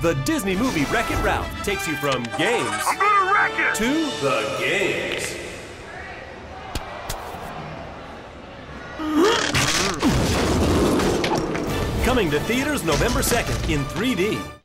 The Disney movie Wreck-It Ralph takes you from games I'm gonna wreck it! to the games. Coming to theaters November 2nd in 3D.